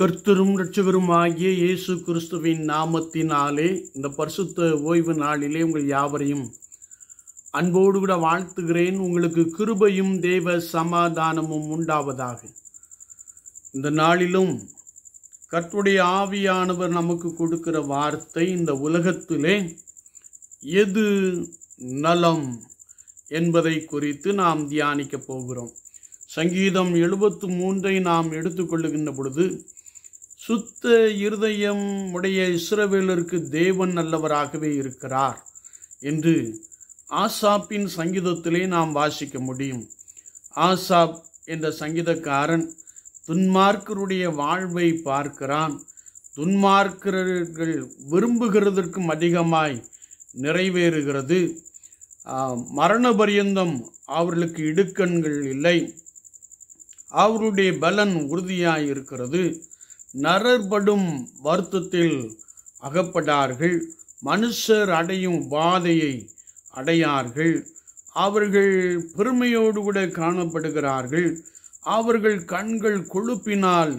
கர்த்தரும் இரட்சகருமாகிய இயேசு கிறிஸ்துவின் நாமத்தினாலே இந்த பரிசுத்த ஓய்வு நாளிலே உங்கள் யாவரையும் அன்போடு கூட வாழ்த்துகிறேன். உங்களுக்கு கிருபையும் தேவ சமாதானமும் உண்டாவதாக. இந்த நாளிலும் கர்த்தருடைய ஆவியானவர் நமக்கு கொடுக்கிற வார்த்தை, இந்த உலகத்திலே எது நலம் என்பதை குறித்து நாம் தியானிக்க போகிறோம். சங்கீதம் 73 நாம் எடுத்துக்கொள்ளுகின்ற பொழுது, சுத்த இருதயம் உடைய இஸ்ரவேலருக்கு தேவன் நல்லவராகவே இருக்கிறார் என்று ஆசாப்பின் சங்கீதத்திலே நாம் வாசிக்க முடியும். ஆசாப் என்ற சங்கீதக்காரன் துன்மார்க்கருடைய வாழ்வை பார்க்கிறான். துன்மார்க்கர்கள் விரும்புகிறதற்கும் அதிகமாய் நிறைவேறுகிறது. மரண பரியந்தம் அவர்களுக்கு இடுக்கண்கள் இல்லை. அவருடைய பலன் உறுதியாய் இருக்கிறது. நரர்படும் வருத்தத்தில் அகப்படார்கள். மனுஷர் அடையும் பாதையை அடையார்கள். அவர்கள் பெருமையோடு கூட காணப்படுகிறார்கள். அவர்கள் கண்கள் கொழுப்பினால்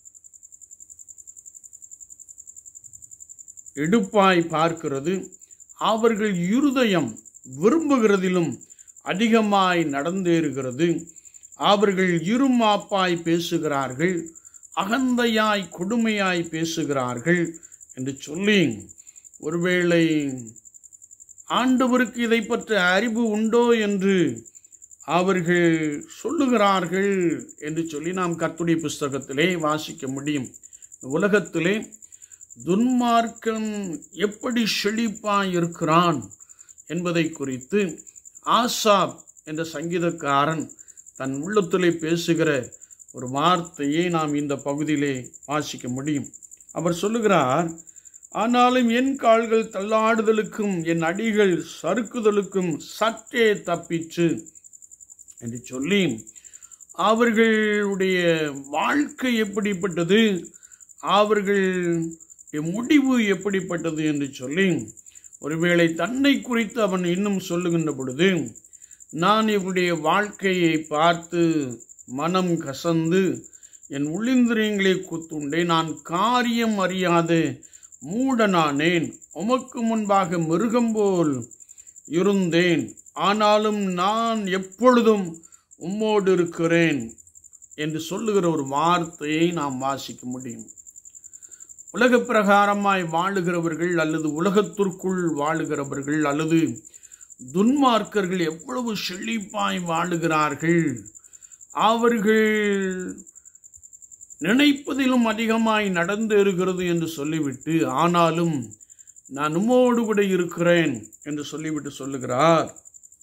எடுப்பாய் பார்க்கிறது. அவர்கள் இருதயம் விரும்புகிறதிலும் அதிகமாய் நடந்தேறுகிறது. அவர்கள் இருமாப்பாய் பேசுகிறார்கள், அகந்தையாய் கொடுமையாய் பேசுகிறார்கள் என்று சொல்லி, ஒருவேளை ஆண்டவருக்கு இதை பற்றி அறிவு உண்டோ என்று அவர்கள் சொல்லுகிறார்கள் என்று சொல்லி நாம் கர்த்தருடைய புஸ்தகத்திலே வாசிக்க முடியும். உலகத்திலே துன்மார்க்கன் எப்படி செழிப்பாய் இருக்கிறான் என்பதை குறித்து ஆசாப் என்ற சங்கீதக்காரன் தன் உள்ளத்திலே பேசுகிற ஒரு வார்த்தையை நாம் இந்த பகுதியிலே வாசிக்க முடியும். அவர் சொல்லுகிறார், ஆனாலும் என் கால்கள் தள்ளாடுதலுக்கும் என் அடிகள் சறுக்குதலுக்கும் சற்றே தப்பிச்சு என்று சொல்லி, அவர்களுடைய வாழ்க்கை எப்படிப்பட்டது, அவர்களுடைய முடிவு எப்படிப்பட்டது என்று சொல்லி, ஒருவேளை தன்னை குறித்து அவன் இன்னும் சொல்லுகின்ற பொழுது, நான் இவருடைய வாழ்க்கையை பார்த்து மனம் கசந்து என் உள்ளிந்திரியங்களை குத்துண்டேன். நான் காரியம் அறியாத மூடனானேன். உமக்கு முன்பாக மிருகம் போல் இருந்தேன். ஆனாலும் நான் எப்பொழுதும் உம்மோடு இருக்கிறேன் என்று சொல்லுகிற ஒரு வார்த்தையை நாம் வாசிக்க முடியும். உலக பிரகாரமாய் வாழுகிறவர்கள் அல்லது உலகத்திற்குள் வாழுகிறவர்கள் அல்லது துன்மார்க்கர்கள் எவ்வளவு செழிப்பாய் வாழுகிறார்கள், அவர்கள் நினைப்பதிலும் அதிகமாய் நடந்தேறுகிறது என்று சொல்லிவிட்டு, ஆனாலும் நான் உம்மோடு கூட இருக்கிறேன் என்று சொல்லிவிட்டு சொல்லுகிறார்,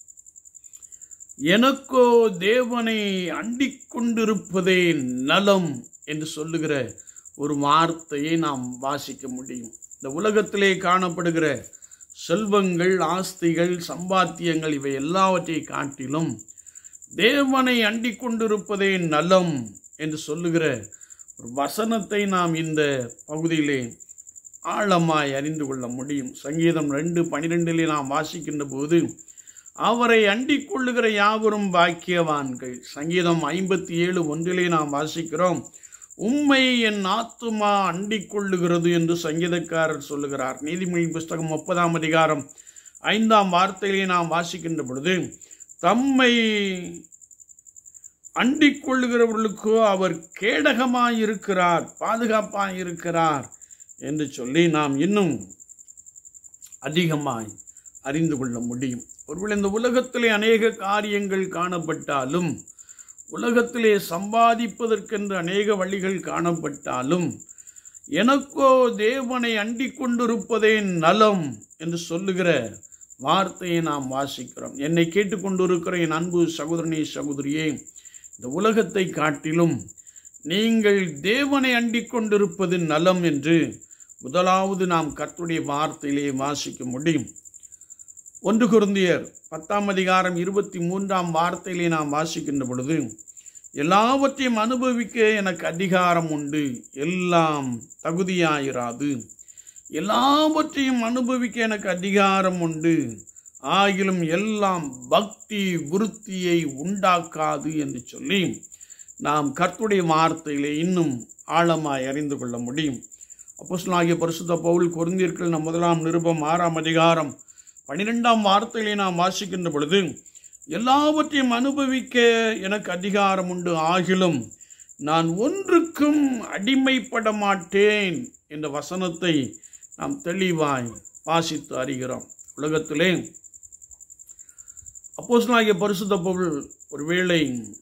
எனக்கோ தேவனை அண்டிக் கொண்டிருப்பதே நலம் என்று சொல்லுகிற ஒரு வார்த்தையை நாம் வாசிக்க முடியும். இந்த உலகத்திலே காணப்படுகிற செல்வங்கள், ஆஸ்திகள், சம்பாத்தியங்கள் இவை எல்லாவற்றை காட்டிலும் தேவனை அண்டிக் கொண்டிருப்பதே நலம் என்று சொல்லுகிற ஒரு வசனத்தை நாம் இந்த பகுதியிலே ஆழமாய் அறிந்து கொள்ள முடியும். சங்கீதம் 2:12 நாம் வாசிக்கின்ற போது, அவரை அண்டிக் கொள்ளுகிற யாவரும் பாக்கியவான்கள். சங்கீதம் 57:1 நாம் வாசிக்கிறோம், உம்மை என் ஆத்துமா அண்டிக் கொள்ளுகிறது என்று சங்கீதக்காரர் சொல்லுகிறார். நீதிமொழி புஸ்தகம் 30 அதிகாரம் 5 வார்த்தையிலே நாம் வாசிக்கின்ற பொழுது, தம்மை அண்டிக் கொள்ளுகிறவர்களுக்கோ அவர் கேடகமாயிருக்கிறார், பாதுகாப்பாயிருக்கிறார் என்று சொல்லி நாம் இன்னும் அதிகமாய் அறிந்து கொள்ள முடியும். ஒருவேளை இந்த உலகத்திலே அநேக காரியங்கள் காணப்பட்டாலும், உலகத்திலே சம்பாதிப்பதற்கென்று அநேக வழிகள் காணப்பட்டாலும், எனக்கோ தேவனை அண்டிக் கொண்டிருப்பதே நலம் என்று சொல்லுகிற வார்த்தையை நாம் வாசிக்கிறோம். என்னை கேட்டுக்கொண்டிருக்கிற என் அன்பு சகோதரனே, சகோதரியே, இந்த உலகத்தை காட்டிலும் நீங்கள் தேவனை அண்டிக் கொண்டிருப்பது நலம் என்று முதலாவது நாம் கர்த்தருடைய வார்த்தையிலே வாசிக்க முடியும். 1 கொரிந்தியர் 10 அதிகாரம் 23 வார்த்தையிலே நாம் வாசிக்கின்ற பொழுது, எல்லாவற்றையும் அனுபவிக்க எனக்கு அதிகாரம் உண்டு, எல்லாம் தகுதியாயிராது. எல்லாவற்றையும் அனுபவிக்க எனக்கு அதிகாரம் உண்டு, ஆகிலும் எல்லாம் பக்தி விருத்தியை உண்டாக்காது என்று சொல்லி நாம் கர்த்தருடைய வார்த்தையிலே இன்னும் ஆழமாய் அறிந்து கொள்ள முடியும். அப்போஸ்தலனாகிய பரிசுத்த பவுல் கொரிந்தியர்கள் 1 நிருபம் 6 அதிகாரம் 12 வார்த்தையிலே நாம் வாசிக்கின்ற பொழுது, எல்லாவற்றையும் அனுபவிக்க எனக்கு அதிகாரம் உண்டு, ஆகிலும் நான் ஒன்றுக்கும் அடிமைப்பட மாட்டேன் என்ற வசனத்தை நாம் தெளிவாய் வாசித்து அறிகிறோம். உலகத்திலே அப்போஸ்தலனாகிய பரிசுத்த பவுல் ஒருவேளை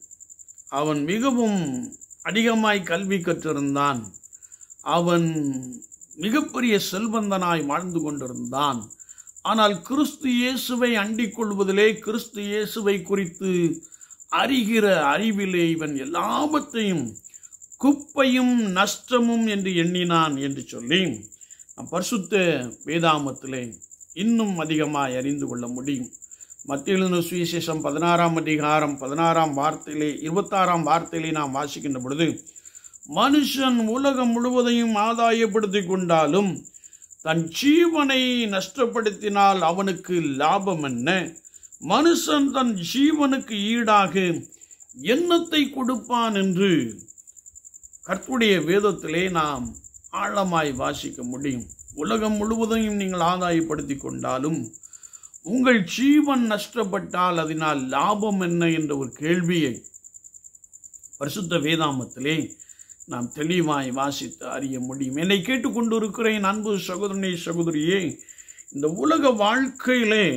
அவன் மிகவும் அதிகமாய் கல்வி கற்றிருந்தான், அவன் மிகப்பெரிய செல்வந்தனாய் வாழ்ந்து கொண்டிருந்தான். ஆனால் கிறிஸ்து இயேசுவை அண்டிக் கொள்வதிலே, கிறிஸ்து இயேசுவை குறித்து அறிகிற அறிவிலே இவன் எல்லாவற்றையும் குப்பையும் நஷ்டமும் என்று எண்ணினான் என்று சொல்லி நம் பரிசுத்த வேதாமத்திலே இன்னும் அதிகமாய் அறிந்து கொள்ள முடியும். மத்தேயு எழுதின சுவிசேஷம் 16 அதிகாரம் 16 வார்த்தையிலே 26 வார்த்தையிலே நாம் வாசிக்கின்ற பொழுது, மனுஷன் உலகம் முழுவதையும் ஆதாயப்படுத்தி கொண்டாலும் தன் ஜீவனை நஷ்டப்படுத்தினால் அவனுக்கு லாபம் என்ன? மனுஷன் தன் ஜீவனுக்கு ஈடாக என்னத்தை கொடுப்பான் என்று கர்த்தருடைய வேதத்திலே நாம் ஆழமாய் வாசிக்க முடியும். உலகம் முழுவதையும் நீங்கள் ஆதாயப்படுத்தி கொண்டாலும் உங்கள் ஜீவன் நஷ்டப்பட்டால் அதனால் லாபம் என்ன என்ற ஒரு கேள்வியை பரிசுத்த வேதாமத்திலே நாம் தெளிவாய் வாசித்து அறிய முடியும். என்னை கேட்டுக்கொண்டிருக்கிறேன் அன்பு சகோதரனே, சகோதரியே, இந்த உலக வாழ்க்கையிலே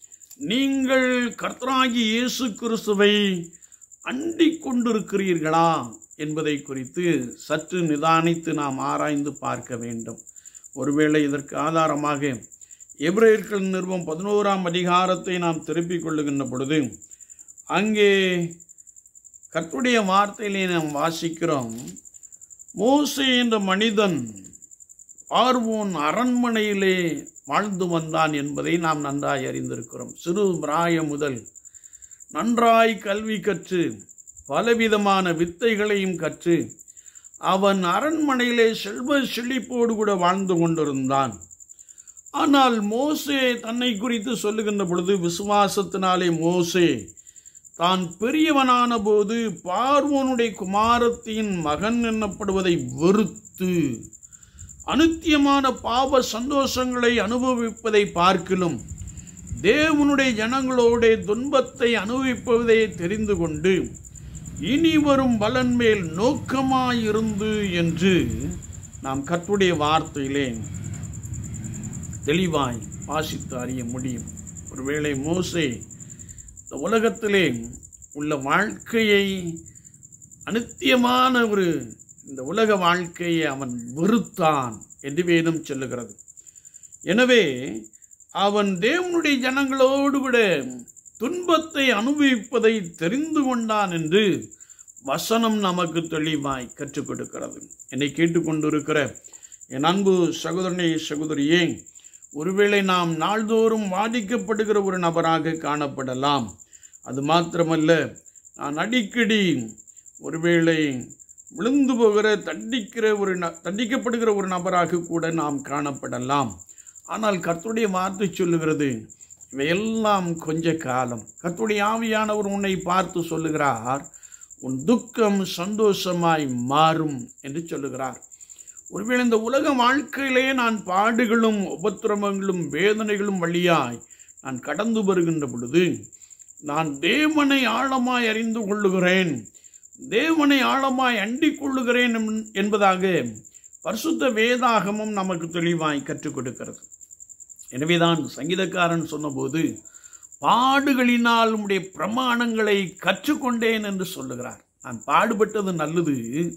நீங்கள் கர்த்தராகிய இயேசு கிறிஸ்துவை அண்டிக் கொண்டிருக்கிறீர்களா என்பதை குறித்து சற்று நிதானித்து நாம் ஆராய்ந்து பார்க்க வேண்டும். ஒருவேளை இதற்கு ஆதாரமாக எபிரேயர்கள் நிருபம் 11 அதிகாரத்தை நாம் திருப்பிக் கொள்ளுகின்ற பொழுது, அங்கே கர்த்தருடைய வார்த்தையிலே நாம் வாசிக்கிறோம், மோசே என்ற மனிதன் பார்வோன் அரண்மனையிலே வாழ்ந்து வந்தான் என்பதை நாம் நன்றாய் அறிந்திருக்கிறோம். சிறு பிராயம் முதல் நன்றாய் கல்வி கற்று பலவிதமான வித்தைகளையும் கற்று அவன் அரண்மனையிலே செல்வ செழிப்போடு கூட வாழ்ந்து கொண்டிருந்தான். ஆனால் மோசே தன்னை குறித்து சொல்லுகின்ற பொழுது, விசுவாசத்தினாலே மோசே தான் பெரியவனான போது பார்வோனுடைய குமாரத்தின் மகன் எண்ணப்படுவதை வெறுத்து அநித்தியமான பாவ சந்தோஷங்களை அனுபவிப்பதை பார்க்கிலும் தேவனுடைய ஜனங்களோட துன்பத்தை அனுபவிப்பதை தெரிந்து கொண்டு இனி வரும் பலன் மேல் நோக்கமாயிருந்து என்று நாம் கர்த்தருடைய வார்த்தையிலே தெளிவாய் வாசித்து அறிய முடியும். ஒருவேளை மோசே இந்த உலகத்திலே உள்ள வாழ்க்கையை, அநித்தியமான இந்த உலக வாழ்க்கையை அவன் வெறுத்தான் என்று வேதம் சொல்லுகிறது. எனவே அவன் தேவனுடைய ஜனங்களோடு கூட துன்பத்தை அனுபவிப்பதை தெரிந்து கொண்டான் என்று வசனம் நமக்கு தெளிவாய் கற்றுக் கொடுக்கிறது. என்னை கேட்டுக்கொண்டிருக்கிற என் அன்பு சகோதரனே, சகோதரியே, ஒருவேளை நாம் நாள்தோறும் வாதிக்கப்படுகிற ஒரு நபராக காணப்படலாம். அது மாத்திரமல்ல, நான் அடிக்கடி ஒருவேளை விழுந்து போகிற தண்டிக்கப்படுகிற ஒரு நபராக கூட நாம் காணப்படலாம். ஆனால் கர்த்தருடைய வார்த்தை சொல்லுகிறது, இவையெல்லாம் கொஞ்ச காலம். கர்த்தருடைய ஆவியானவர் உன்னை பார்த்து சொல்லுகிறார், உன் துக்கம் சந்தோஷமாய் மாறும் என்று சொல்லுகிறார். ஒருவேளை இந்த உலக வாழ்க்கையிலே நான் பாடுகளும் உபத்திரவங்களும் வேதனைகளும் வழியாய் நான் கடந்து வருகின்ற பொழுது நான் தேவனை ஆழமாய் அறிந்து கொள்ளுகிறேன், தேவனை ஆழமாய் அண்டிக் கொள்ளுகிறேன் என்பதாக பரிசுத்த வேதாகமும் நமக்கு தெளிவாய் கற்றுக் கொடுக்கிறது. எனவேதான் சங்கீதக்காரன் சொன்னபோது, பாடுகளினால் உம்முடைய பிரமாணங்களை கற்றுக்கொண்டேன் என்று சொல்லுகிறார். நான் பாடுபட்டது நல்லது,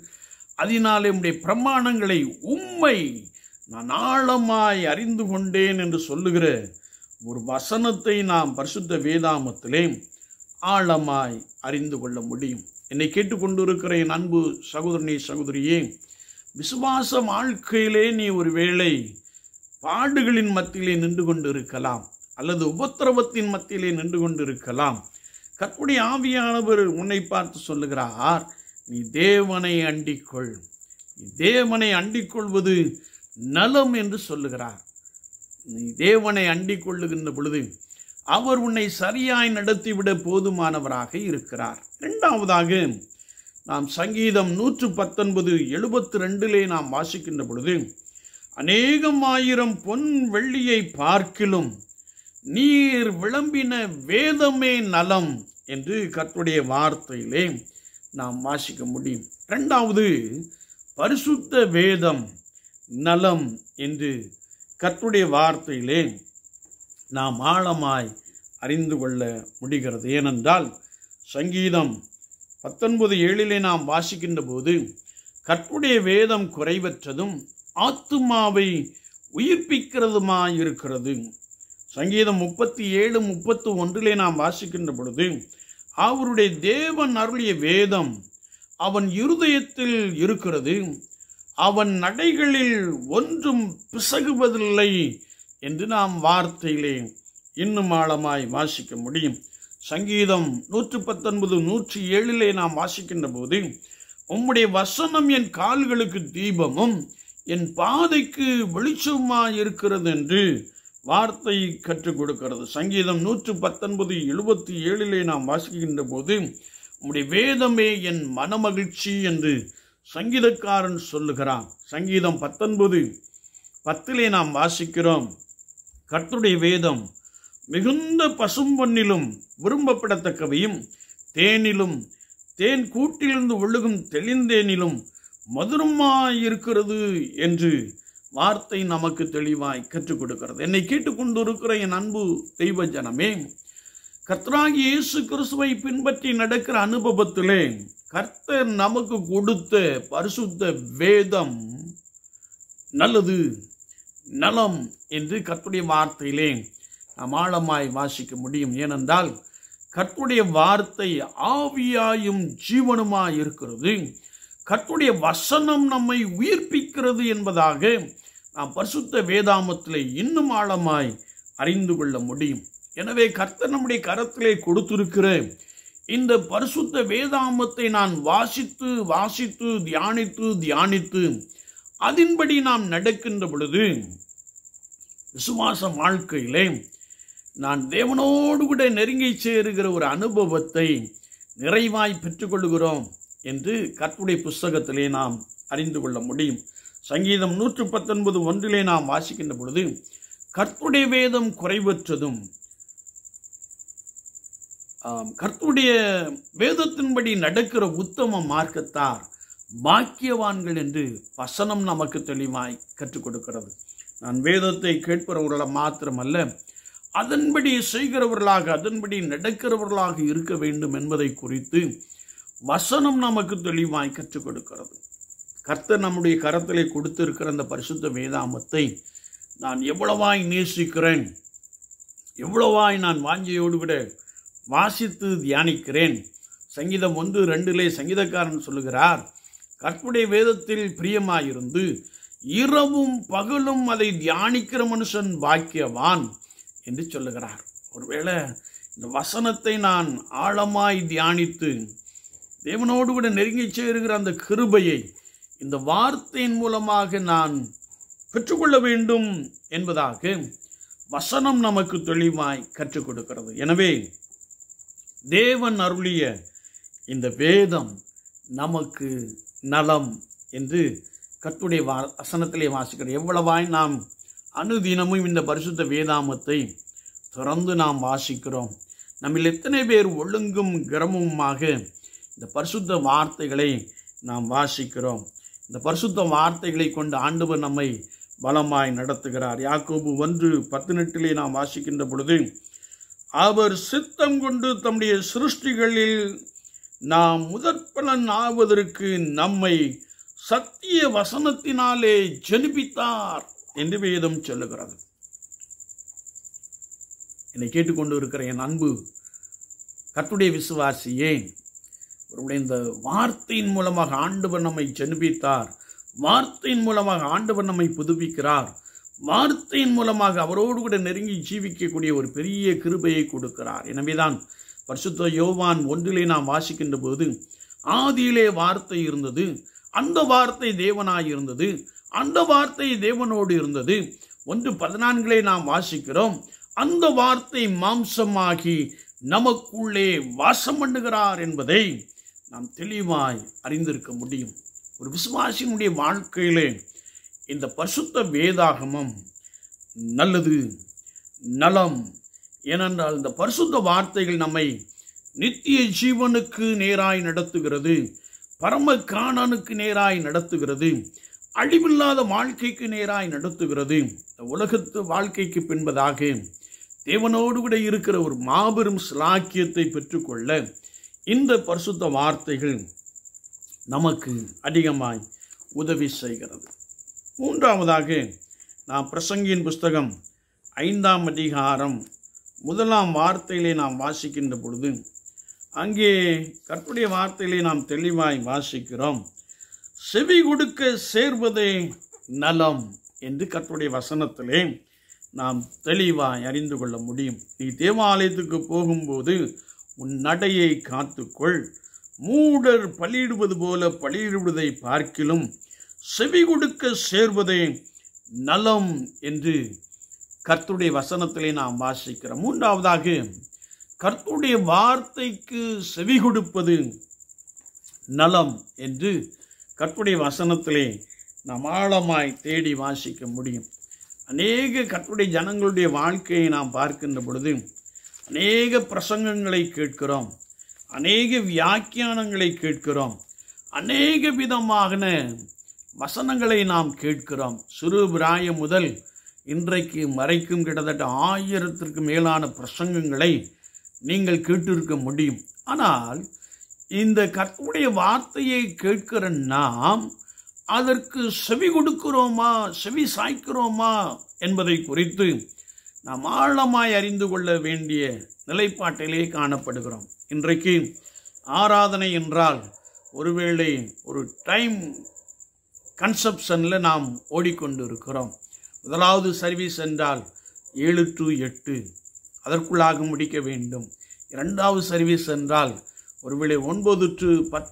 அதனாலே உம்முடைய பிரமாணங்களை உம்மை நான் ஆழமாய் அறிந்து கொண்டேன் என்று சொல்லுகிற ஒரு வசனத்தை நாம் பரிசுத்த வேதாமத்திலே ஆழமாய் அறிந்து கொள்ள முடியும். என்னை கேட்டுக்கொண்டிருக்கிற என் அன்பு சகோதரனே, சகோதரியே, விசுவாச வாழ்க்கையிலே நீ ஒருவேளை பாடுகளின் மத்தியிலே நின்று கொண்டு இருக்கலாம், அல்லது உபத்திரவத்தின் மத்தியிலே நின்று கொண்டு இருக்கலாம். கர்த்தருடைய ஆவியானவர் உன்னை பார்த்து சொல்லுகிறார், நீ தேவனை அண்டிக்கொள், நீ தேவனை அண்டிக் கொள்வது நலம் என்று சொல்லுகிறார். நீ தேவனை அண்டிக் கொள்ளுகின்ற பொழுது அவர் உன்னை சரியாய் நடத்திவிட போதுமானவராக இருக்கிறார். இரண்டாவதாக, நாம் சங்கீதம் 119:72 நாம் வாசிக்கின்ற பொழுது, அநேகம் ஆயிரம் பொன் வெள்ளியை பார்க்கிலும் நீர் விளம்பின வேதமே நலம் என்று கர்த்தருடைய வார்த்தையிலே நாம் வாசிக்க முடியும். இரண்டாவது, பரிசுத்த வேதம் நலம் என்று கர்த்தருடைய வார்த்தையிலே நாம் ஆழமாய் அறிந்து கொள்ள முடிகிறது. ஏனென்றால் சங்கீதம் 19:7 நாம் வாசிக்கின்ற போது, கர்த்தருடைய வேதம் குறைவற்றதும் ஆத்துமாவை உயிர்ப்பிக்கிறதுமாயிருக்கிறது. சங்கீதம் 37:31 நாம் வாசிக்கின்ற பொழுது, அவருடைய தேவன் அருளிய வேதம் அவன் இருதயத்தில் இருக்கிறது, அவன் நடைகளில் ஒன்றும் பிசகுவதில்லை என்று நாம் வார்த்தையிலே இன்னும் ஆழமாய் வாசிக்க முடியும். சங்கீதம் 119:107 நாம் வாசிக்கின்ற போது, உம்முடைய வசனம் என் கால்களுக்கு தீபமும் என் பாதைக்கு வெளிச்சமாய் இருக்கிறது என்று வார்த்தை கற்றுக் கொடுக்கிறது. சங்கீதம் 119:77 நாம் வாசிக்கின்ற போது, உம்முடைய வேதமே என் மனமகிழ்ச்சி என்று சங்கீதக்காரன் சொல்லுகிறான். சங்கீதம் 19:10 நாம் வாசிக்கிறோம், கர்த்தருடைய வேதம் மிகுந்த பசும்பொன்னிலும் விரும்பப்படத்தக்கவையும் தேனிலும் தேன் கூட்டிலிருந்து ஒழுகும் தெளிந்தேனிலும் மதுரமாயிருக்கிறது என்று வார்த்தை நமக்கு தெளிவாய் கற்றுக் கொடுக்கிறது. என்னை கேட்டுக்கொண்டிருக்கிற என் அன்பு தெய்வ ஜனமே, கர்த்தராகிய இயேசு கிறிஸ்துவை பின்பற்றி நடக்கிற அனுபவத்திலே கர்த்தர் நமக்கு கொடுத்த பரிசுத்த வேதம் நல்லது, நலம் என்று கர்த்தருடைய வார்த்தையிலே நாம் ஆழமாய் வாசிக்க முடியும். ஏனென்றால் கர்த்தருடைய வார்த்தை ஆவியாயும் ஜீவனுமாய் இருக்கிறது. கர்த்தருடைய வசனம் நம்மை உயிர்ப்பிக்கிறது என்பதாக நாம் பரிசுத்த வேதாமத்திலே இன்னும் ஆழமாய் அறிந்து கொள்ள முடியும். எனவே கர்த்தர் நம்முடைய கரத்திலே கொடுத்திருக்கிற இந்த பரிசுத்த வேதாமத்தை நான் வாசித்து வாசித்து தியானித்து அதன்படி நாம் நடக்கின்ற பொழுது விசுவாச வாழ்க்கையிலே நான் தேவனோடு கூட நெருங்கி சேருகிற ஒரு அனுபவத்தை நிறைவாய் பெற்றுக்கொள்கிறோம் என்று கர்த்தருடைய புஸ்தகத்திலே நாம் அறிந்து கொள்ள முடியும். சங்கீதம் 119:1 நாம் வாசிக்கின்ற பொழுது, கர்த்தருடைய வேதம் குறைவற்றதும் கர்த்தருடைய வேதத்தின்படி நடக்கிற உத்தம மார்க்கத்தார் பாக்கியவான்கள் என்று வசனம் நமக்கு தெளிவாய் கற்றுக் கொடுக்கிறது. நான் வேதத்தை கேட்கிறவர்கள மாத்திரமல்ல, அதன்படி செய்கிறவர்களாக அதன்படி நடக்கிறவர்களாக இருக்க வேண்டும் என்பதை குறித்து வசனம் நமக்கு தெளிவாய் கற்றுக் கொடுக்கிறது. கர்த்தர் நம்முடைய கரத்திலே கொடுத்திருக்கிற அந்த பரிசுத்த வேதாமத்தை நான் எவ்வளவாய் நேசிக்கிறேன், எவ்வளவாய் நான் வாஞ்சையோடு விட வாசித்து தியானிக்கிறேன். சங்கீதம் 1:2 சங்கீதக்காரன் சொல்லுகிறார், கர்த்தருடைய வேதத்தில் பிரியமாயிருந்து இரவும் பகலும் அதை தியானிக்கிற மனுஷன் பாக்கியவான் என்று சொல்லுகிறார். ஒருவேளை இந்த வசனத்தை நான் ஆழமாய் தியானித்து தேவனோடு கூட நெருங்கி சேருகிற அந்த கிருபையை இந்த வார்த்தையின் மூலமாக நான் பெற்றுக்கொள்ள வேண்டும் என்பதாக வசனம் நமக்கு தெளிவாய் கற்றுக் கொடுக்கிறது. எனவே தேவன் அருளிய இந்த வேதம் நமக்கு நலம் என்று கர்த்தருடைய வசனத்திலே வாசிக்கிறோம். எவ்வளவாய் நாம் அனுதினமும் இந்த பரிசுத்த வேதாமத்தை தொடர்ந்து நாம் வாசிக்கிறோம். நம்மில் எத்தனை பேர் ஒழுங்கும் கிரமமுமாக இந்த பரிசுத்த வார்த்தைகளை நாம் வாசிக்கிறோம். இந்த பரிசுத்த வார்த்தைகளை கொண்டு ஆண்டவர் நம்மை பலமாய் நடத்துகிறார். யாக்கோபு 1:18 நாம் வாசிக்கின்ற பொழுது, அவர் சித்தம் கொண்டு தம்முடைய சிருஷ்டிகளில் நாம் முதற்பலன் ஆவதற்கு நம்மை சத்திய வசனத்தினாலே ஜெனிப்பித்தார் என்று வேதம் சொல்லுகிறது. என்னை கேட்டுக்கொண்டு இருக்கிற என் அன்பு கர்த்தருடைய விசுவாசியே, அவருடைய இந்த வார்த்தையின் மூலமாக ஆண்டவர் நம்மை ஜெனிப்பித்தார். வார்த்தையின் மூலமாக ஆண்டவர் நம்மை புதுப்பிக்கிறார். வார்த்தையின் மூலமாக அவரோடு கூட நெருங்கி ஜீவிக்கக்கூடிய ஒரு பெரிய கிருபையை கொடுக்கிறார். எனவேதான் பரிசுத்த யோவான் 1 நாம் வாசிக்கின்ற போது, ஆதியிலே வார்த்தை இருந்தது, அந்த வார்த்தை தேவனாய் இருந்தது, அந்த வார்த்தை தேவனோடு இருந்தது. 1:14 நாம் வாசிக்கிறோம், அந்த வார்த்தை மாம்சமாகி நமக்குள்ளே வாசம் பண்ணுகிறார் என்பதை நாம் தெளிவாய் அறிந்திருக்க முடியும். ஒரு விசுவாசியினுடைய வாழ்க்கையிலே இந்த பரிசுத்த வேதாகமம் நல்லது, நலம். ஏனென்றால் இந்த பரிசுத்த வார்த்தைகள் நம்மை நித்திய ஜீவனுக்கு நேராய் நடத்துகிறது, பரம காணானுக்கு நேராய் நடத்துகிறது, அழிவில்லாத வாழ்க்கைக்கு நேராய் நடத்துகிறது. உலகத்து வாழ்க்கைக்கு பின்பதாக தேவனோடு கூட இருக்கிற ஒரு மாபெரும் சிலாக்கியத்தை பெற்றுக்கொள்ள இந்த பரிசுத்த வார்த்தைகள் நமக்கு அதிகமாய் உதவி செய்கிறது. மூன்றாவதாக நாம் பிரசங்கியின் புஸ்தகம் 5ஆம் அதிகாரம் 1ஆம் வார்த்தையிலே நாம் வாசிக்கின்ற பொழுது அங்கே கர்த்தருடைய வார்த்தையிலே நாம் தெளிவாய் வாசிக்கிறோம். செவி கொடுக்க சேர்வதே நலம் என்று கர்த்தருடைய வசனத்திலே நாம் தெளிவாய் அறிந்து கொள்ள முடியும். நீ தேவாலயத்துக்கு போகும்போது உன் நடையை காத்துக்கொள், மூடர் பலியிடுவது போல பலியிடுவதை பார்க்கிலும் செவி கொடுக்க சேர்வதே நலம் என்று கர்த்தருடைய வசனத்திலே நாம் வாசிக்கிறோம். மூன்றாவதாக கர்த்தருடைய வார்த்தைக்கு செவி கொடுப்பது நலம் என்று கர்த்தருடைய வசனத்திலே நாம் ஆழமாய் தேடி வாசிக்க முடியும். அநேக கர்த்தருடைய ஜனங்களுடைய வாழ்க்கையை நாம் பார்க்கின்ற பொழுது அநேக பிரசங்கங்களை கேட்கிறோம், அநேக வியாக்கியானங்களை கேட்கிறோம், அநேக விதமான வசனங்களை நாம் கேட்கிறோம். சிறு பிராயம் முதல் இன்றைக்கு மறைக்கும் கிட்டத்தட்ட 1000க்கு மேலான பிரசங்கங்களை நீங்கள் கேட்டிருக்க முடியும். ஆனால் இந்த கர்த்தருடைய வார்த்தையை கேட்கிற நாம் அதற்கு செவி கொடுக்கிறோமா, செவி சாய்க்கிறோமா என்பதை குறித்து நாம் ஆழமாய் அறிந்து கொள்ள வேண்டிய நிலைப்பாட்டிலே காணப்படுகிறோம். இன்றைக்கு ஆராதனை என்றால் ஒருவேளை ஒரு டைம் கன்செப்ஷனில் நாம் ஓடிக்கொண்டு இருக்கிறோம். முதலாவது சர்வீஸ் என்றால் 7 to 8 அதற்குள்ளாக முடிக்க வேண்டும். இரண்டாவது சர்வீஸ் என்றால் ஒருவேளை 9 to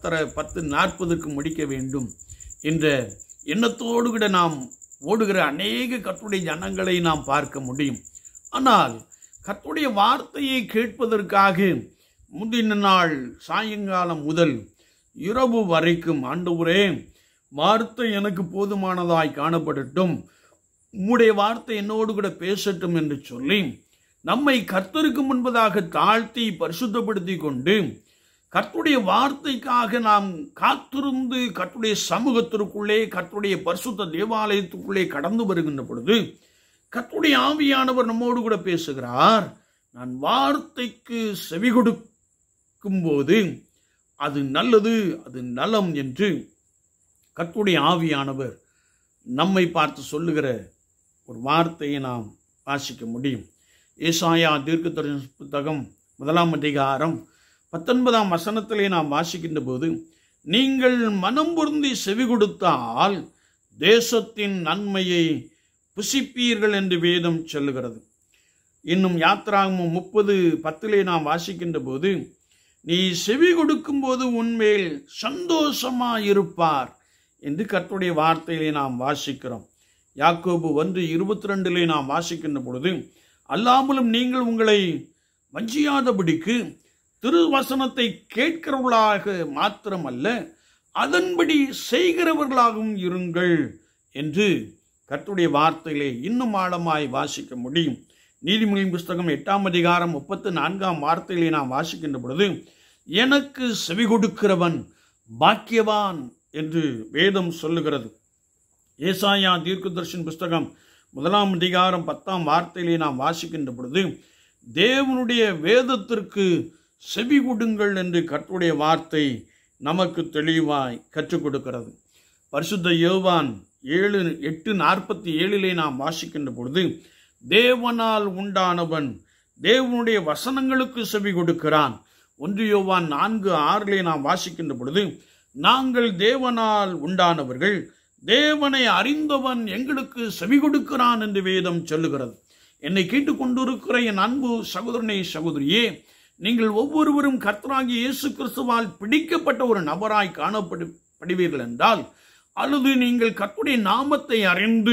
10:40 முடிக்க வேண்டும் என்ற எண்ணத்தோடு கூட நாம் ஓடுகிற அநேக கர்த்தருடைய ஜனங்களை நாம் பார்க்க முடியும். ஆனால் கர்த்தருடைய வார்த்தையை கேட்பதற்காக முந்தின நாள் சாயங்காலம் முதல் இரவு வரைக்கும் ஆண்டவரே வார்த்தை எனக்கு போதுமானதாய் காணப்படட்டும், உம்முடைய வார்த்தை என்னோடு கூட பேசட்டும் என்று சொல்லி நம்மை கர்த்தருக்கு முன்பதாக தாழ்த்தி பரிசுத்தப்படுத்தி கொண்டு கர்த்தருடைய வார்த்தைக்காக நாம் காத்திருந்து கர்த்தருடைய சமூகத்திற்குள்ளே கர்த்தருடைய பரிசுத்த தேவாலயத்துக்குள்ளே கடந்து வருகின்ற பொழுது கர்த்தருடைய ஆவியானவர் நம்மோடு கூட பேசுகிறார். நான் வார்த்தைக்கு செவி கொடுக்கும் போது அது நல்லது, அது நலம் என்று கர்த்தருடைய ஆவியானவர் நம்மை பார்த்து சொல்லுகிற ஒரு வார்த்தையை நாம் வாசிக்க முடியும். ஏசாயா தீர்க்கதரிசன புத்தகம் 1ஆம் அதிகாரம் 19ஆம் வசனத்திலே நாம் வாசிக்கின்ற போது, நீங்கள் மனம் பொருந்தி செவி கொடுத்தால் தேசத்தின் நன்மையை புசிப்பீர்கள் என்று வேதம் சொல்லுகிறது. இன்னும் யாத்திராகமம் 30:10 நாம் வாசிக்கின்ற போது, நீ செவி கொடுக்கும் போது உன்மேல் சந்தோஷமாயிருப்பார் என்று கர்த்தருடைய வார்த்தையிலே நாம் வாசிக்கிறோம். யாக்கோபு 1:22 நாம் வாசிக்கின்ற பொழுது, அல்லாமலும் நீங்கள் உங்களை வஞ்சியாதபடிக்கு திருவசனத்தை கேட்கிறவர்களாக மாத்திரமல்ல அதன்படி செய்கிறவர்களாகவும் இருங்கள் என்று கர்த்தருடைய வார்த்தையிலே இன்னும் ஆழமாய் வாசிக்க முடியும். நீதிமொழியின் புஸ்தகம் 8ஆம் அதிகாரம் 34ஆம் வார்த்தையிலே நாம் வாசிக்கின்ற பொழுது, எனக்கு செவி கொடுக்கிறவன் பாக்கியவான் என்று வேதம் சொல்லுகிறது. ஏசாயா தீர்க்கதரிசன புஸ்தகம் 1ஆம் அதிகாரம் 10ஆம் வார்த்தையிலே நாம் வாசிக்கின்ற பொழுது, தேவனுடைய வேதத்திற்கு செவி கொடுங்கள் என்று கர்த்தருடைய வார்த்தை நமக்கு தெளிவாய் கற்றுக் கொடுக்கிறது. பரிசுத்த யோவான் 8:47 நாம் வாசிக்கின்ற பொழுது, தேவனால் உண்டானவன் தேவனுடைய வசனங்களுக்கு செவி கொடுக்கிறான். 1 யோவான் 4:6 நாம் வாசிக்கின்ற பொழுது, நாங்கள் தேவனால் உண்டானவர்கள், தேவனை அறிந்தவன் எங்களுக்கு செவி கொடுக்கிறான் என்று வேதம் சொல்லுகிறது. என்னை கேட்டுக்கொண்டிருக்கிற என் அன்பு சகோதரனே, சகோதரியே, நீங்கள் ஒவ்வொருவரும் கர்த்தராகிய இயேசு கிறிஸ்துவால் பிடிக்கப்பட்ட ஒரு நபராய் காணப்படுவீர்கள் என்றால், அல்லது நீங்கள் கர்த்தருடைய நாமத்தை அறிந்து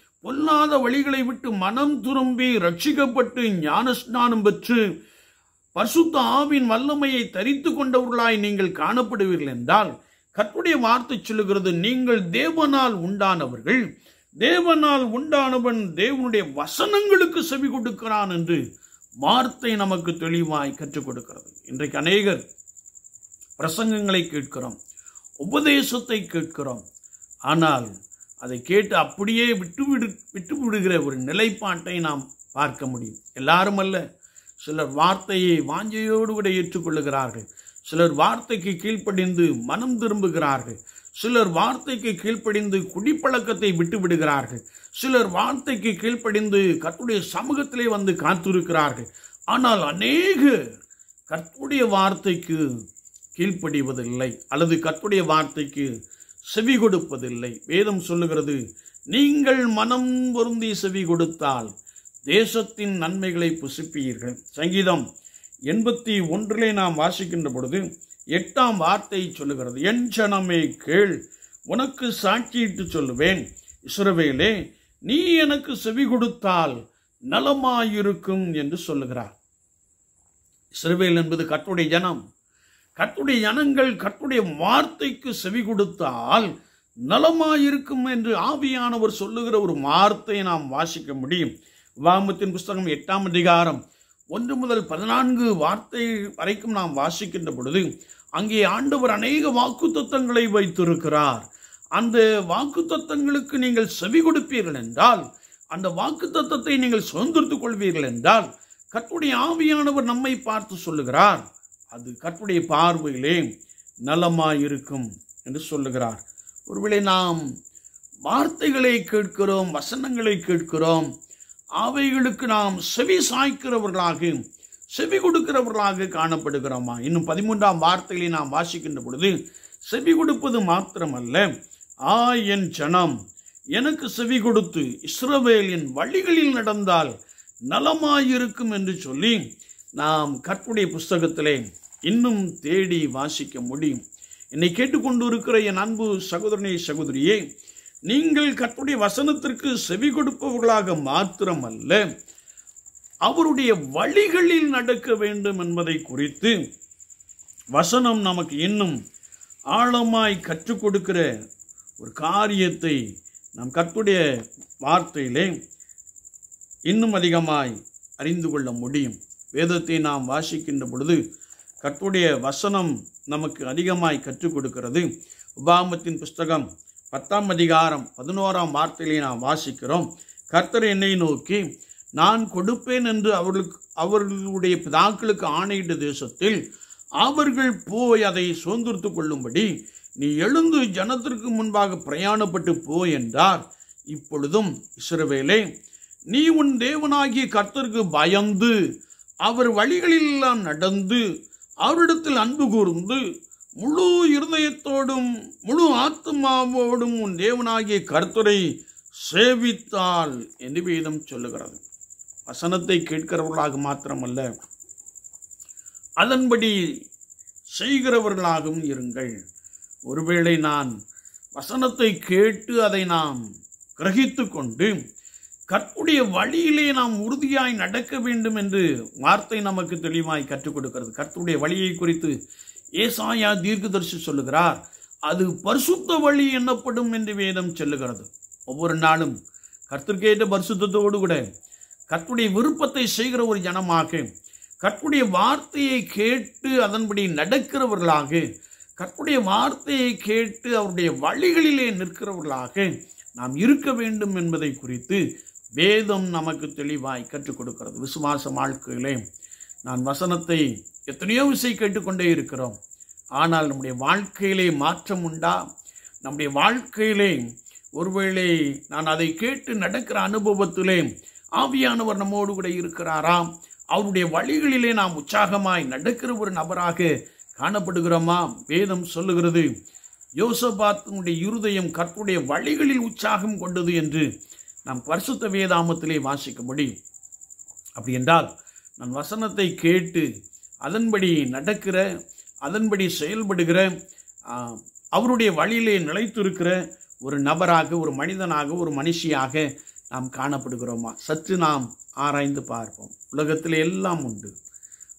பொல்லாத வழிகளை விட்டு மனம் திரும்பி ரட்சிக்கப்பட்டு ஞானஸ்நானம் பெற்று பரிசுத்த ஆவியின் வல்லமையை தரித்து கொண்டவர்களாய் நீங்கள் காணப்படுவீர்கள் என்றால், கர்த்தருடைய வார்த்தை சொல்லுகிறது, நீங்கள் தேவனால் உண்டானவர்கள், தேவனால் உண்டானவன் தேவனுடைய வசனங்களுக்கு செவி கொடுக்கிறான் என்று வார்த்தை நமக்கு தெளிவாய் கற்றுக் கொடுக்கிறது. இன்றைக்கு அநேகர் பிரசங்கங்களை கேட்கிறோம், உபதேசத்தை கேட்கிறோம், ஆனால் அதை கேட்டு அப்படியே விட்டு விடுகிற ஒரு நிலைப்பாட்டை நாம் பார்க்க முடியும். எல்லாரும் அல்ல, சிலர் வார்த்தையை வாஞ்சையோடு கூட ஏற்றுக்கொள்ளுகிறார்கள், சிலர் வார்த்தைக்கு கீழ்ப்படிந்து மனம் திரும்புகிறார்கள், சிலர் வார்த்தைக்கு கீழ்ப்படிந்து குடிப்பழக்கத்தை விட்டு விடுகிறார்கள், சிலர் வார்த்தைக்கு கீழ்ப்படிந்து கர்த்தருடைய சமூகத்திலே வந்து காத்திருக்கிறார்கள். ஆனால் அநேகர் கர்த்தருடைய வார்த்தைக்கு கீழ்ப்படிவதில்லை அல்லது கர்த்தருடைய வார்த்தைக்கு செவி கொடுப்பதில்லை. வேதம் சொல்லுகிறது, நீங்கள் மனம் பொருந்தி செவி கொடுத்தால் தேசத்தின் நன்மைகளை புசிப்பீர்கள். சங்கீதம் 81 நாம் வாசிக்கின்ற பொழுது 8ஆம் வார்த்தை சொல்லுகிறது, என் ஜனமே கேள், உனக்கு சாட்சியிட்டு சொல்லுவேன், இஸ்ரவேலே நீ எனக்கு செவி கொடுத்தால் நலமாயிருக்கும் என்று சொல்லுகிறார். இஸ்ரவேல் என்பது கர்த்தருடைய ஜனம். கர்த்தருடைய ஜனங்கள் கர்த்தருடைய வார்த்தைக்கு செவி கொடுத்தால் நலமாயிருக்கும் என்று ஆவியானவர் சொல்லுகிற ஒரு வார்த்தையை நாம் வாசிக்க முடியும். உபாகமத்தின் புஸ்தகம் 8ஆம் அதிகாரம் 1 முதல் 14 வார்த்தை வரைக்கும் நாம் வாசிக்கின்ற பொழுது அங்கே ஆண்டவர் அநேக வாக்குத்தத்தங்களை வைத்திருக்கிறார். அந்த வாக்குத்தத்தங்களுக்கு நீங்கள் செவி கொடுப்பீர்கள் என்றால், அந்த வாக்குத்தத்தத்தை நீங்கள் சுதந்திரத்துக் கொள்வீர்கள் என்றால், கர்த்தருடைய ஆவியானவர் நம்மை பார்த்து சொல்லுகிறார், அது கர்த்தருடைய பார்வையிலே நலமாயிருக்கும் என்று சொல்லுகிறார். ஒருவேளை நாம் வார்த்தைகளை கேட்கிறோம், வசனங்களை கேட்கிறோம், அவைகளுக்கு நாம் செவி சாய்க்கிறவர்களாக, செவி கொடுக்கிறவர்களாக காணப்படுகிறோமா? இன்னும் 13ஆம் வார்த்தைகளை நாம் வாசிக்கின்ற பொழுது, செவி கொடுப்பது மாத்திரமல்ல, என் ஜனம் எனக்கு செவி கொடுத்து இஸ்ரவேலின் வழிகளில் நடந்தால் நலமாயிருக்கும் என்று சொல்லி நாம் கர்த்தருடைய புஸ்தகத்திலே இன்னும் தேடி வாசிக்க முடியும். என்னை கேட்டுக்கொண்டு இருக்கிற என் அன்பு சகோதரனே, சகோதரியே, நீங்கள் கர்த்தருடைய வசனத்திற்கு செவி கொடுப்பவர்களாக மாத்திரமல்ல, அவருடைய வழிகளில் நடக்க வேண்டும் என்பதை குறித்து வசனம் நமக்கு இன்னும் ஆழமாய் கற்றுக் கொடுக்கிற ஒரு காரியத்தை நாம் கர்த்தருடைய வார்த்தையிலே இன்னும் அதிகமாய் அறிந்து கொள்ள முடியும். வேதத்தை நாம் வாசிக்கின்ற பொழுது கர்த்தருடைய வசனம் நமக்கு அதிகமாய் கற்றுக் கொடுக்கிறது. உபாகமத்தின் புஸ்தகம் 10ஆம் அதிகாரம் 11ஆம் வார்த்தையிலே நாம் வாசிக்கிறோம், கர்த்தர் என்னை நோக்கி, நான் கொடுப்பேன் என்று அவர்களுடைய பிதாக்களுக்கு ஆணையிட்ட தேசத்தில் அவர்கள் போய் அதை சுதந்திரத்துக் கொள்ளும்படி நீ எழுந்து ஜனத்திற்கு முன்பாக பிரயாணப்பட்டு போய் என்றார். இப்பொழுதும் இஸ்ரவேலே, நீ உன் தேவனாகிய கர்த்தருக்கு பயந்து அவர் வழிகளிலெல்லாம் நடந்து அவரிடத்தில் அன்பு கூர்ந்து முழு இருதயத்தோடும் முழு ஆத்மாவோடும் உன் தேவனாகிய கர்த்தரை சேவித்தால் என்று வேதம் சொல்லுகிறது. வசனத்தை கேட்கிறவர்களாக மாத்திரமல்ல, அதன்படி செய்கிறவர்களாகவும் இருங்கள். ஒருவேளை நான் வசனத்தை கேட்டு அதை நாம் கிரகித்து கொண்டு கர்த்தருடைய வழியிலே நாம் உறுதியாய் நடக்க வேண்டும் என்று வார்த்தை நமக்கு தெளிவாய் கற்றுக் கொடுக்கிறது. கர்த்தருடைய வழியை குறித்து ஏசாயா தீர்க்கதரிசி சொல்லுகிறார், அது பரிசுத்த வழி என்னப்படும் என்று வேதம் சொல்லுகிறது. ஒவ்வொரு நாளும் கர்த்தருக்கேற்ற பரிசுத்தத்தோடு கூட கர்த்தருடைய விருப்பத்தை செய்கிற ஒரு ஜனமாக, கர்த்தருடைய வார்த்தையை கேட்டு அதன்படி நடக்கிறவர்களாக, கர்த்தருடைய வார்த்தையை கேட்டு அவருடைய வழிகளிலே நிற்கிறவர்களாக நாம் இருக்க வேண்டும் என்பதை குறித்து வேதம் நமக்கு தெளிவாய் கற்றுக் கொடுக்கிறது. விசுவாச வாழ்க்கையிலே நான் வசனத்தை எத்தனையோ விஷயம் கேட்டுக்கொண்டே இருக்கிறோம், ஆனால் நம்முடைய வாழ்க்கையிலே மாற்றம் உண்டா? நம்முடைய வாழ்க்கையிலே ஒருவேளை நான் அதை கேட்டு நடக்கிற அனுபவத்திலே ஆவியானவர் நம்மோடு கூட இருக்கிறாரா? அவருடைய வழிகளிலே நாம் உற்சாகமாய் நடக்கிற ஒரு நபராக காணப்படுகிறோமா? வேதம் சொல்லுகிறது, யோசபாத்தினுடைய இருதயம் கர்த்தருடைய வழிகளில் உற்சாகம் கொண்டது என்று நாம் பரிசுத்த வேதாமத்திலே வாசிக்க முடியும். அப்படி என்றால் நான் வசனத்தை கேட்டு அதன்படி நடக்கிற, அதன்படி செயல்படுகிற, அவருடைய வழியிலே நிலைத்திருக்கிற ஒரு நபராக, ஒரு மனிதனாக, ஒரு மனுஷியாக நாம் காணப்படுகிறோமா? சற்று நாம் ஆராய்ந்து பார்ப்போம். உலகத்தில் எல்லாம் உண்டு,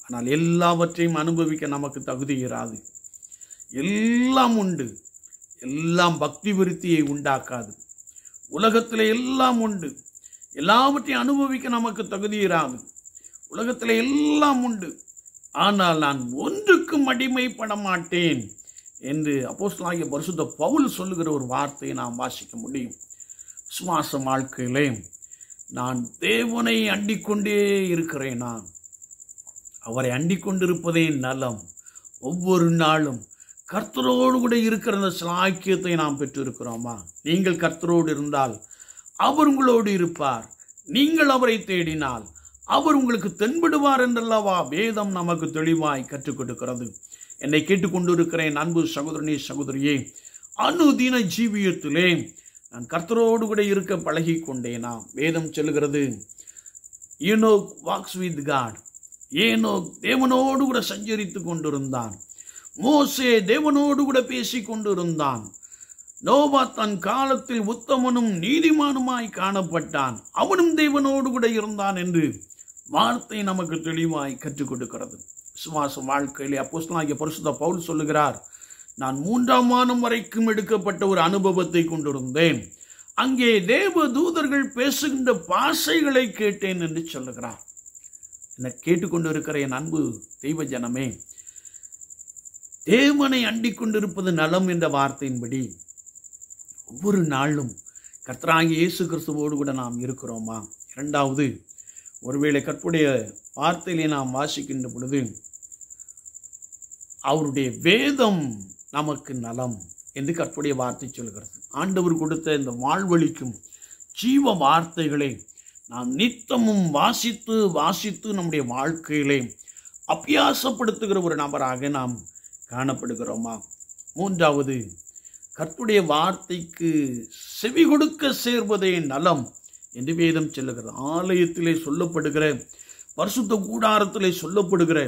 ஆனால் எல்லாவற்றையும் அனுபவிக்க நமக்கு தகுதி இராது. எல்லாம் உண்டு, எல்லாம் பக்தி விருத்தியை உண்டாக்காது. உலகத்தில் எல்லாம் உண்டு, எல்லாவற்றையும் அனுபவிக்க நமக்கு தகுதி இராது. உலகத்தில் எல்லாம் உண்டு, ஆனால் நான் ஒன்றுக்கும் அடிமைப்பட மாட்டேன் என்று அப்போஸ்தலனாகிய பரிசுத்த பவுல் சொல்லுகிற ஒரு வார்த்தையை நாம் வாசிக்க முடியும். விசுவாச வாழ்க்கையிலே நான் தேவனை அண்டிக்கொண்டே இருக்கிறேனா? அவரை அண்டிக் கொண்டிருப்பதே நலம். ஒவ்வொரு நாளும் கர்த்தரோடு கூட இருக்கிற அந்த சாக்கியத்தை நாம் பெற்றிருக்கிறோமா? நீங்கள் கர்த்தரோடு இருந்தால் அவர் உங்களோடு இருப்பார். நீங்கள் அவரை தேடினால் அவர் உங்களுக்கு தென்படுவார் என்றல்லவா வேதம் நமக்கு தெளிவாய் கற்றுக் கொடுக்கிறது. என்னை கேட்டுக்கொண்டிருக்கிறேன் அன்பு சகோதரனே, சகோதரியே, அனுதின ஜீவியத்திலே நான் கர்த்தரோடு கூட இருக்க பழகி கொண்டேனா? வேதம் சொல்லுகிறது, Enoch walks with God. Enoch தேவனோடு கூட சஞ்சரித்து கொண்டிருந்தான். மோசே தேவனோடு கூட பேசி கொண்டிருந்தான். நோவா தன் காலத்தில் உத்தமனும் நீதிமானுமாய் காணப்பட்டான். அவனும் தேவனோடு கூட இருந்தான் என்று வார்த்தை நமக்கு தெளிவாய் கற்றுக் கொடுக்கிறது. விசுவாச வாழ்க்கையிலே அப்போஸ்தலனாகிய பரிசுத்த பவுல் சொல்லுகிறார், நான் 3ஆம் வானம் வரைக்கும் எடுக்கப்பட்ட ஒரு அனுபவத்தை கொண்டிருந்தேன். அங்கே தேவ தூதர்கள் பேசுகின்ற பாஷைகளை கேட்டேன் என்று சொல்லுகிறார். என்னை கேட்டுக்கொண்டிருக்கிற என் அன்பு தெய்வ ஜனமே, தேவனை அண்டிக் கொண்டிருப்பது நலம் என்ற வார்த்தையின்படி ஒவ்வொரு நாளும் கர்த்தராகிய இயேசு கிறிஸ்துவோடு கூட நாம் இருக்கிறோமா? இரண்டாவது, ஒருவேளை கர்த்தருடைய வார்த்தையிலே நாம் வாசிக்கின்ற பொழுது அவருடைய வேதம் நமக்கு நலம் என்று கர்த்தருடைய வார்த்தை சொல்கிறது. ஆண்டவர் கொடுத்த இந்த வாழ்வழிக்கும் ஜீவ வார்த்தைகளை நாம் நித்தமும் வாசித்து வாசித்து நம்முடைய வாழ்க்கையிலே அபியாசப்படுத்துகிற ஒரு நபராக நாம் காணப்படுகிறோமா? மூன்றாவது, கர்த்தருடைய வார்த்தைக்கு செவி கொடுக்க சேர்வதே நலம் என்று வேதம் சொல்லுகிறது. ஆலயத்திலே சொல்லப்படுகிற, பரிசுத்த கூடாரத்திலே சொல்லப்படுகிற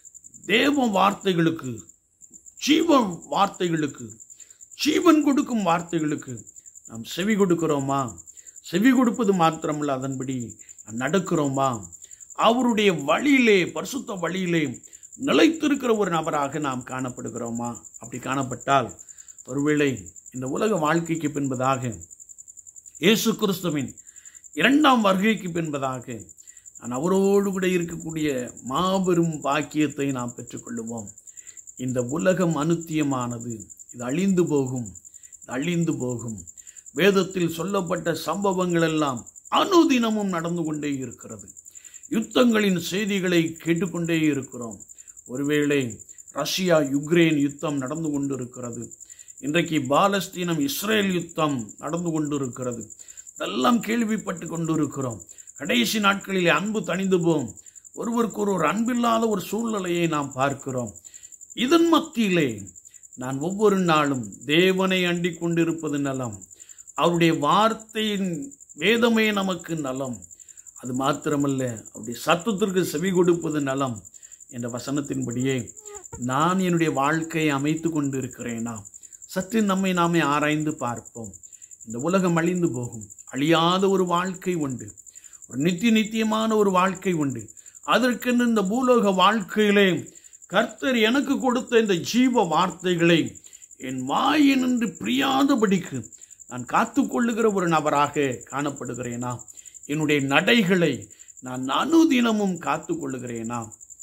தேவ வார்த்தைகளுக்கு, ஜீவ வார்த்தைகளுக்கு, ஜீவன் கொடுக்கும் வார்த்தைகளுக்கு நாம் செவி கொடுக்கிறோமா? செவி கொடுப்பது மாத்திரமல்ல, அதன்படி நடக்கிறோமா? அவருடைய வழியிலே, பரிசுத்த வழியிலே நிலைத்திருக்கிற ஒரு நபராக நாம் காணப்படுகிறோமா? அப்படி காணப்பட்டால் ஒருவேளை இந்த உலக வாழ்க்கைக்கு பின்பதாக, இயேசு கிறிஸ்துவின் 2ஆம் வருகைக்கு பின்பதாக நான் அவரோடு கூட இருக்கக்கூடிய மாபெரும் பாக்கியத்தை நாம் பெற்றுக்கொள்ளுவோம். இந்த உலகம் அனுத்தியமானது, இது அழிந்து போகும், அழிந்து போகும். வேதத்தில் சொல்லப்பட்ட சம்பவங்கள் எல்லாம் அனுதினமும் நடந்து கொண்டே இருக்கிறது. யுத்தங்களின் செய்திகளை கேட்டுக்கொண்டே இருக்கிறோம். ஒருவேளை ரஷ்யா யுக்ரைன் யுத்தம் நடந்து கொண்டிருக்கிறது. இன்றைக்கு பாலஸ்தீனம் இஸ்ரேல் யுத்தம் நடந்து கொண்டிருக்கிறது. இதெல்லாம் கேள்விப்பட்டு கொண்டிருக்கிறோம். கடைசி நாட்களிலே அன்பு தணிந்து போம், ஒருவருக்கு ஒரு அன்பில்லாத ஒரு சூழ்நிலையை நாம் பார்க்கிறோம். இதன் மத்தியிலே நான் ஒவ்வொரு நாளும் தேவனை அண்டிக் கொண்டிருப்பது நலம். அவருடைய வார்த்தையின் வேதமே நமக்கு நலம். அது மாத்திரமல்ல, அவருடைய சத்தத்திற்கு செவி கொடுப்பது நலம் என்ற வசனத்தின்படியே நான் என்னுடைய வாழ்க்கையை அமைத்து கொண்டிருக்கிறேனா? சற்று நம்மை நாமே ஆராய்ந்து பார்ப்போம். இந்த உலகம் அழிந்து போகும், அழியாத ஒரு வாழ்க்கை உண்டு, ஒரு நித்தியமான ஒரு வாழ்க்கை உண்டு. அதற்கென்று இந்த பூலோக வாழ்க்கையிலே கர்த்தர் எனக்கு கொடுத்த இந்த ஜீவ வார்த்தைகளை என் வாயினின்று பிரியாதபடிக்கு நான் காத்து கொள்ளுகிற ஒரு நபராக காணப்படுகிறேனா? என்னுடைய நடைகளை நான் அனுதினமும் காத்து கொள்ளுகிறேனா?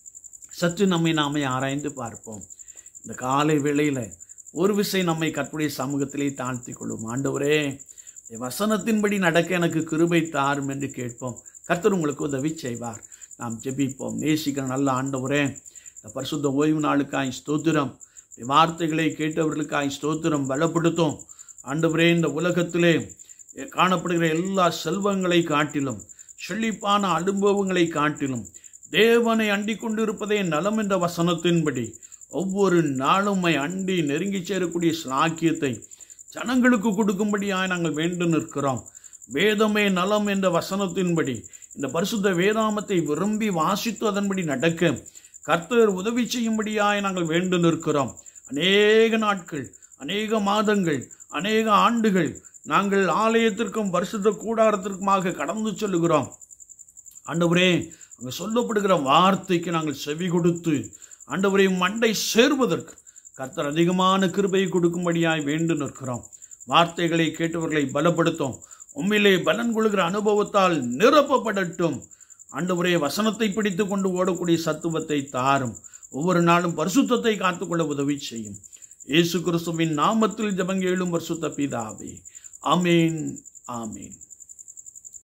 சற்று நம்மை நாமே ஆராய்ந்து பார்ப்போம். இந்த காலை வேளையில் ஒரு விசை நம்மை கர்த்தருடைய சமூகத்திலே தாழ்த்தி கொள்ளும். ஆண்டவரே, வசனத்தின்படி நடக்க எனக்கு கிருபை தாரும் என்று கேட்போம். கர்த்தர் உங்களுக்கு உதவி செய்வார். நாம் ஜெபிப்போம். நேசிக்கிற நல்ல ஆண்டவரே, இந்த பரிசுத்த ஓய்வு நாளுக்காய் ஸ்தோத்திரம். வார்த்தைகளை கேட்டவர்களுக்காய் ஸ்தோத்திரம். பலப்படுத்தும் ஆண்டவரே. இந்த உலகத்திலே காணப்படுகிற எல்லா செல்வங்களை காட்டிலும், செழிப்பான அனுபவங்களை காட்டிலும் தேவனை அண்டிக் கொண்டிருப்பதே நலம் என்ற வசனத்தின்படி ஒவ்வொரு நாளும் அண்டி நெருங்கி சேரக்கூடிய சாக்கியத்தை ஜனங்களுக்கு கொடுக்கும்படியாய் நாங்கள் வேண்டு நிற்கிறோம். வேதமே நலம் என்ற வசனத்தின்படி இந்த பரிசுத்த வேதாமத்தை விரும்பி வாசித்து அதன்படி நடக்க கர்த்தர் உதவி செய்யும்படியாய் நாங்கள் வேண்டு நிற்கிறோம். அநேக நாட்கள், அநேக மாதங்கள், அநேக ஆண்டுகள் நாங்கள் ஆலயத்திற்கும் பரிசுத்த கூடாரத்திற்குமாக கடந்து செல்லுகிறோம். ஆண்டவரே, அங்கே சொல்லப்படுகிற வார்த்தைக்கு நாங்கள் செவி கொடுத்து ஆண்டவரை மண்டை சேர்வதற்கு கர்த்தர் அதிகமான கிருபையை கொடுக்கும்படியாய் வேண்டு நிற்கிறோம். வார்த்தைகளை கேட்டவர்களை பலப்படுத்தும். உண்மையிலே பலன் கொள்கிற அனுபவத்தால் நிரப்பப்படட்டும். ஆண்டவரே, வசனத்தை பிடித்து கொண்டு ஓடக்கூடிய சத்துவத்தை தாரும். ஒவ்வொரு நாளும் பரிசுத்தத்தை காத்துக்கொள்ள உதவி செய்யும். இயேசு கிறிஸ்துவின் நாமத்தில் ஜெபம் கேளும் பரிசுத்த பிதாவே. ஆமேன், ஆமேன்.